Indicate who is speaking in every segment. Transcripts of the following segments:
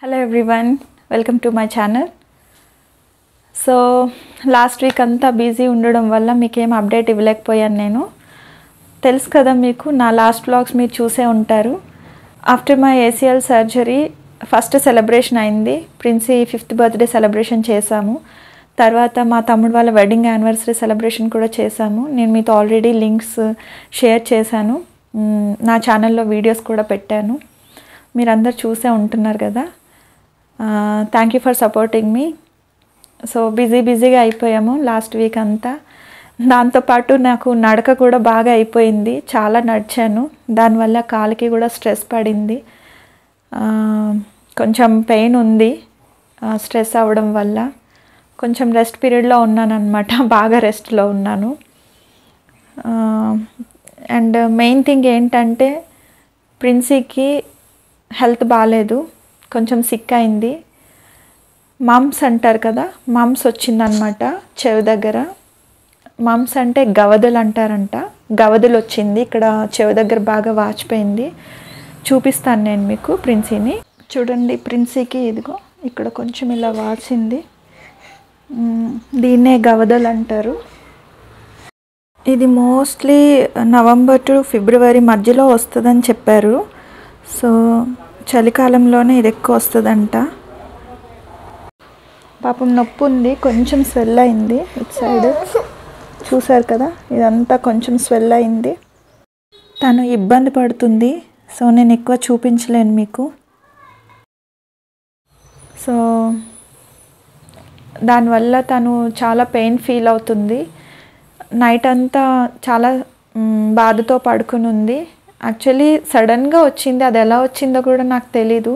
Speaker 1: Hello everyone, welcome to my channel. So last week anta busy ఉండడం వల్ల మీకు ఏం అప్డేట్ ఇవ్వలేకపోయాను నేను. తెలుసు కదా మీకు నా లాస్ట్ వ్లాగ్స్ మీరు చూసే ఉంటారు. After my ACL surgery first celebration అయింది. ప్రిన్సీ 5th బర్త్డే సెలబ్రేషన్ చేశాము. తర్వాత మా తమ్ముడు వాళ్ళ వెడ్డింగ్ యానివర్సరీ సెలబ్రేషన్ కూడా చేశాము. నేను మీతో ఆల్రెడీ లింక్స్ షేర్ చేశాను. నా ఛానల్లో వీడియోస్ కూడా పెట్టాను. మీరందరూ చూసే ఉంటున్నారు కదా. Thank you for supporting me. So బిజీగా అయిపోయాము లాస్ట్ వీక్ అంతా. దాంతోపాటు నాకు నడక కూడా బాగా అయిపోయింది. చాలా నడిచాను. దానివల్ల కాలికి కూడా స్ట్రెస్ పడింది. కొంచెం పెయిన్ ఉంది స్ట్రెస్ అవ్వడం వల్ల. కొంచెం రెస్ట్ పీరియడ్లో ఉన్నాను అనమాట. బాగా రెస్ట్లో ఉన్నాను. అండ్ మెయిన్ థింగ్ ఏంటంటే ప్రిన్సీకి హెల్త్ బాగాలేదు. కొంచెం సిక్ అయింది. మమ్స్ అంటారు కదా, మమ్స్ వచ్చిందనమాట చెవి దగ్గర. మమ్స్ అంటే గవదలు అంటారంట. గవదలు వచ్చింది ఇక్కడ చెవి దగ్గర, బాగా వాచిపోయింది. చూపిస్తాను నేను మీకు ప్రిన్సీని. చూడండి, ప్రిన్సీకి ఇదిగో ఇక్కడ కొంచెం ఇలా వాచింది. దీన్నే గవదలు అంటారు. ఇది మోస్ట్లీ నవంబర్ టు ఫిబ్రవరి మధ్యలో వస్తుందని చెప్పారు. సో చలికాలంలోనే ఇది ఎక్కువ వస్తుందంట. పాపం నొప్పి ఉంది, కొంచెం స్వెల్ అయింది ఇటు సైడ్. చూసారు కదా, ఇదంతా కొంచెం స్వెల్ అయింది. తను ఇబ్బంది పడుతుంది. సో నేను ఎక్కువ చూపించలేను మీకు. సో దానివల్ల తను చాలా పెయిన్ ఫీల్ అవుతుంది. నైట్ అంతా చాలా బాధతో పడుకుని ఉంది. యాక్చువల్లీ సడన్గా వచ్చింది. అది ఎలా వచ్చిందో కూడా నాకు తెలీదు.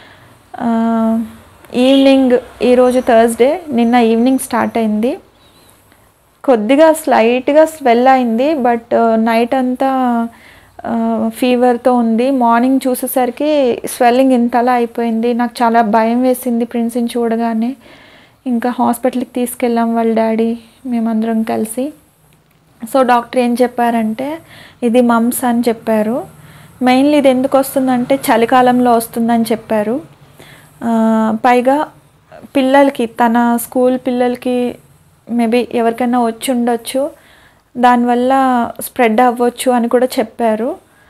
Speaker 1: ఈవినింగ్, ఈరోజు థర్స్డే, నిన్న ఈవినింగ్ స్టార్ట్ అయింది. కొద్దిగా స్లైట్గా స్వెల్ అయింది. బట్ నైట్ అంతా ఫీవర్తో ఉంది. మార్నింగ్ చూసేసరికి స్వెల్లింగ్ ఇంతలా అయిపోయింది. నాకు చాలా భయం వేసింది ప్రిన్సీని చూడగానే. ఇంకా హాస్పిటల్కి తీసుకెళ్ళాం వాళ్ళ డాడీ, మేమందరం కలిసి. సో డాక్టర్ ఏం చెప్పారంటే ఇది మమ్స్ అని చెప్పారు. మెయిన్లీ ఇది ఎందుకు వస్తుందంటే చలికాలంలో వస్తుందని చెప్పారు. పైగా పిల్లలకి, తన స్కూల్ పిల్లలకి మేబీ ఎవరికైనా వచ్చి ఉండొచ్చు, దానివల్ల స్ప్రెడ్ అవ్వచ్చు అని కూడా చెప్పారు.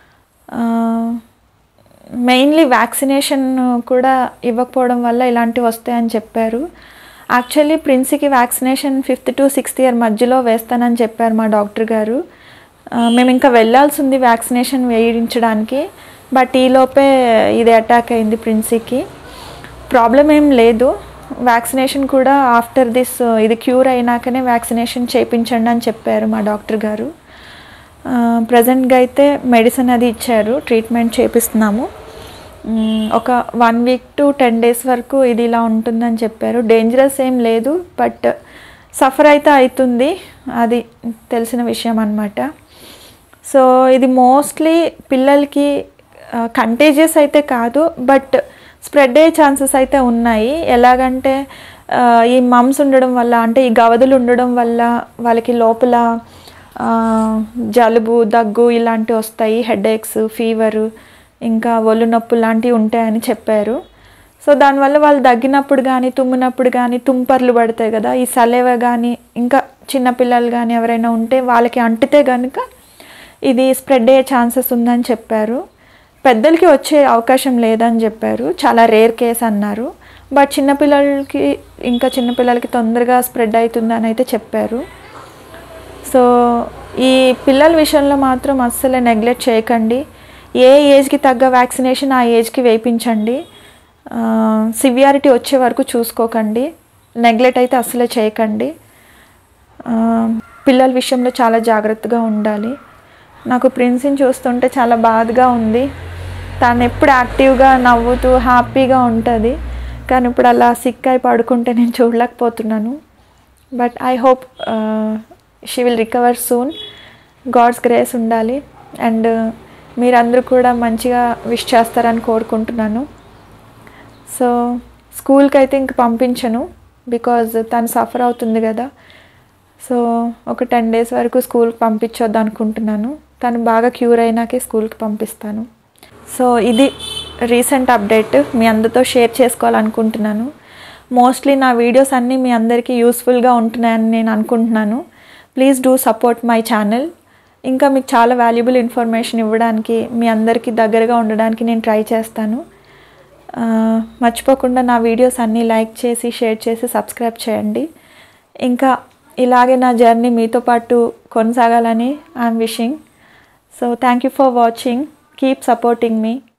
Speaker 1: మెయిన్లీ వ్యాక్సినేషన్ కూడా ఇవ్వకపోవడం వల్ల ఇలాంటివి వస్తాయని చెప్పారు. యాక్చువల్లీ ప్రిన్సీకి vaccination 5th to 6th year మధ్యలో వేస్తానని చెప్పారు మా డాక్టర్ గారు. మేము ఇంకా వెళ్ళాల్సి ఉంది వ్యాక్సినేషన్ వేయించడానికి. బట్ ఈలోపే ఇది అటాక్ అయింది ప్రిన్సీకి. ప్రాబ్లం ఏం లేదు. వ్యాక్సినేషన్ కూడా ఆఫ్టర్ దిస్ ఇది క్యూర్ అయినాకనే వ్యాక్సినేషన్ చేయించండి అని చెప్పారు మా డాక్టర్ గారు. ప్రజెంట్గా అయితే మెడిసిన్ అది ఇచ్చారు, ట్రీట్మెంట్ చేపిస్తున్నాము. ఒక 1 week to 10 days వరకు ఇది ఇలా ఉంటుందని చెప్పారు. డేంజరస్ ఏం లేదు, బట్ సఫర్ అయితే అవుతుంది, అది తెలిసిన విషయం అన్నమాట. సో ఇది మోస్ట్లీ పిల్లలకి కంటేజియస్ అయితే కాదు, బట్ స్ప్రెడ్ అయ్యే ఛాన్సెస్ అయితే ఉన్నాయి. ఎలాగంటే ఈ మమ్స్ ఉండడం వల్ల, అంటే ఈ గవదలు ఉండడం వల్ల వాళ్ళకి లోపల జలుబు, దగ్గు ఇలాంటివి వస్తాయి. హెడేక్స్, ఫీవరు, ఇంకా ఒళ్ళు నొప్పులు లాంటివి ఉంటాయని చెప్పారు. సో దానివల్ల వాళ్ళు దగ్గినప్పుడు కానీ, తుమ్మినప్పుడు కానీ, తుంపర్లు పడతాయి కదా, ఈ సలేవ కానీ, ఇంకా చిన్నపిల్లలు కానీ ఎవరైనా ఉంటే వాళ్ళకి అంటితే కనుక ఇది స్ప్రెడ్ అయ్యే ఛాన్సెస్ ఉందని చెప్పారు. పెద్దలకి వచ్చే అవకాశం లేదని చెప్పారు, చాలా రేర్ కేస్ అన్నారు. బట్ చిన్నపిల్లలకి తొందరగా స్ప్రెడ్ అవుతుందని అయితే చెప్పారు. సో ఈ పిల్లల విషయంలో మాత్రం అస్సలే నెగ్లెక్ట్ చేయకండి. ఏ ఏజ్కి తగ్గ వ్యాక్సినేషన్ ఆ ఏజ్కి వేయించండి. సివియారిటీ వచ్చే వరకు చూసుకోకండి. నెగ్లెక్ట్ అయితే అస్సలే చేయకండి. పిల్లల విషయంలో చాలా జాగ్రత్తగా ఉండాలి. నాకు ప్రిన్సీని చూస్తుంటే చాలా బాధగా ఉంది. తను ఎప్పుడు యాక్టివ్గా, నవ్వుతూ, హ్యాపీగా ఉంటుంది. కానీ ఇప్పుడు అలా సిక్ అయి పడుకుంటే నేను చూడలేకపోతున్నాను. But I hope she will recover soon. God's grace ఉండాలి. అండ్ మీరందరూ కూడా మంచిగా విష్ చేస్తారని కోరుకుంటున్నాను. సో స్కూల్కి అయితే ఇంక పంపించను, బికాజ్ తను సఫర్ అవుతుంది కదా. సో ఒక 10 days వరకు స్కూల్కి పంపించొద్దు అనుకుంటున్నాను. తను బాగా క్యూర్ అయినాకే స్కూల్కి పంపిస్తాను. సో ఇది రీసెంట్ అప్డేట్ మీ అందరితో షేర్ చేసుకోవాలనుకుంటున్నాను. మోస్ట్లీ నా వీడియోస్ అన్నీ మీ అందరికీ యూస్ఫుల్గా ఉంటున్నాయని నేను అనుకుంటున్నాను. Please do support my channel. ఇంకా మీకు చాలా వాల్యుబుల్ ఇన్ఫర్మేషన్ ఇవ్వడానికి, మీ అందరికీ దగ్గరగా ఉండడానికి నేను ట్రై చేస్తాను. మర్చిపోకుండా నా వీడియోస్ అన్నీ లైక్ చేసి, షేర్ చేసి, సబ్స్క్రైబ్ చేయండి. ఇంకా ఇలాగే నా జర్నీ మీతో పాటు కొనసాగాలని I'm wishing. So thank you for watching. Keep supporting me.